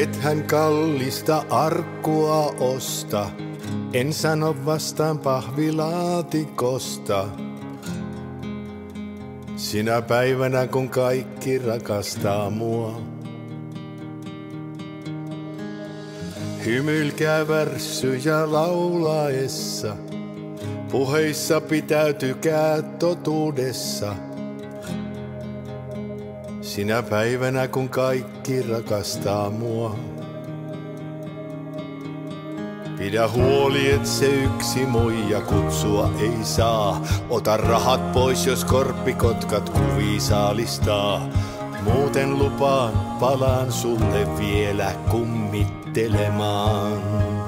Ethän kallista arkkua osta, en sano vastaan pahvilaatikosta. Sinä päivänä kun kaikki rakastaa mua. Hymyilkää värssyjä laulaessa, puheissa pitäytykää totuudessa. Sinä päivänä kun kaikki rakastaa mua. Pidä huoli, et se yksi muija kutsua ei saa. Ota rahat pois, jos korppikotkat kuvia saalistaa. Muuten lupaan, palaan sulle vielä kummittelemaan.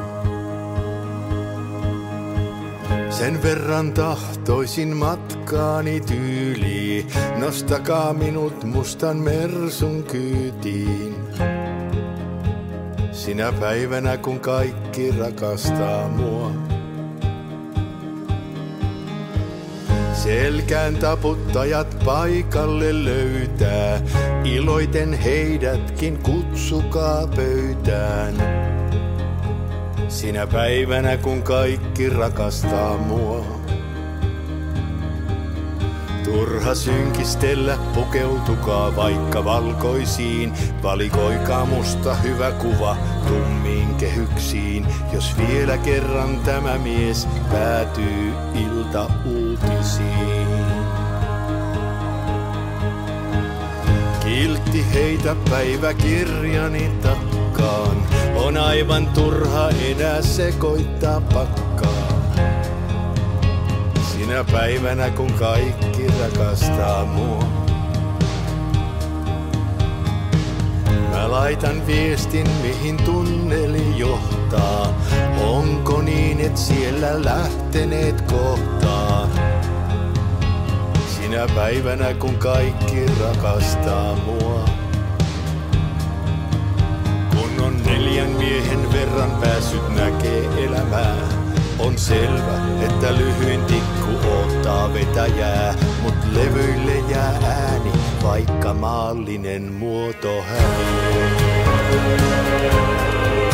Sen verran tahtoisin matkaani tyyliin, nostakaa minut mustan mersun kyytiin. Sinä päivänä kun kaikki rakastaa mua. Selkään taputtajat paikalle löytää, iloiten heidätkin kutsukaa pöytään. Sinä päivänä kun kaikki rakastaa mua. Turha synkistellä, pukeutukaa vaikka valkoisiin. Valikoikaa musta hyvä kuva tummiin kehyksiin. Jos vielä kerran tämä mies päätyy iltauutisiin. Kiltti heitä päiväkirjani takkaan. On aivan turha enää sekoittaa pakkaa. Sinä päivänä kun kaikki rakastaa mua. Mä laitan viestin mihin tunneli johtaa. Onko niin et siellä lähteneet kohtaan? Sinä päivänä kun kaikki rakastaa mua. Kun on 4 miehen verran päässyt näkee elämää. On selvä, että lyhyin tikku odottaa vetäjää, mut levyille jää ääni, vaikka maallinen muoto häviää.